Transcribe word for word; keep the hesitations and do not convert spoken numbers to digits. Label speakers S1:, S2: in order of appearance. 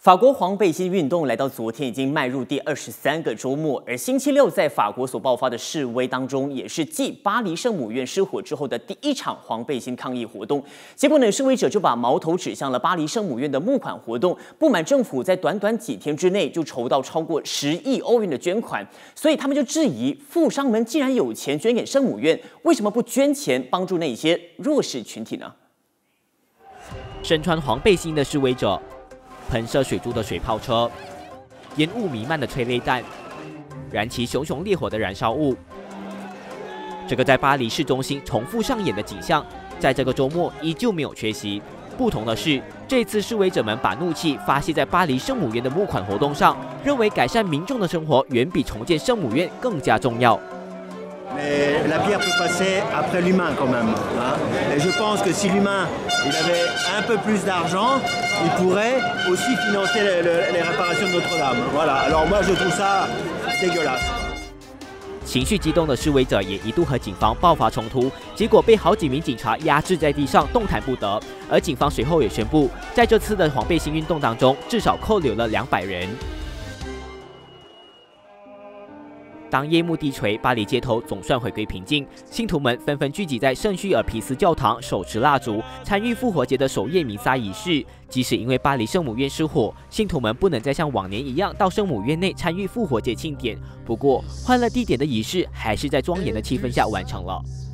S1: 法国黄背心运动来到昨天已经迈入第二十三个周末，而星期六在法国所爆发的示威当中，也是继巴黎圣母院失火之后的第一场黄背心抗议活动。结果呢，示威者就把矛头指向了巴黎圣母院的募款活动，不满政府在短短几天之内就筹到超过十亿欧元的捐款，所以他们就质疑富商们既然有钱捐给圣母院，为什么不捐钱帮助那些弱势群体呢？
S2: 身穿黄背心的示威者。 喷射水柱的水炮车，烟雾弥漫的催泪弹，燃起熊熊烈火的燃烧物。这个在巴黎市中心重复上演的景象，在这个周末依旧没有缺席。不同的是，这次示威者们把怒气发泄在巴黎圣母院的募款活动上，认为改善民众的生活远比重建圣母院更加重要。
S3: Mais la pierre peut passer après l'humain quand même. Hein. Et je pense que si l'humain il avait un peu plus d'argent, il pourrait aussi financer les, les, les réparations de Notre-Dame. Voilà. Alors moi je trouve ça dégueulasse.
S2: 情绪激动的示威者也一度和警方爆发冲突，结果被好几名警察压制在地上，动弹不得。而警方随后也宣布，在这次的黄背心运动当中，至少扣留了两百人。 当夜幕低垂，巴黎街头总算回归平静，信徒们纷纷聚集在圣叙尔皮斯教堂，手持蜡烛，参与复活节的守夜弥撒仪式。即使因为巴黎圣母院失火，信徒们不能再像往年一样到圣母院内参与复活节庆典。不过，欢乐地点的仪式还是在庄严的气氛下完成了。